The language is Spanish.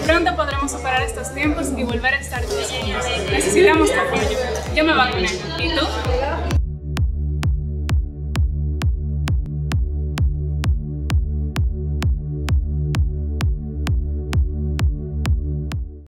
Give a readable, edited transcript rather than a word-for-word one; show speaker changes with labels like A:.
A: Pronto podremos superar estos tiempos y volver a estar juntos. Necesitamos tu apoyo. Yo me vacuné. ¿Y tú?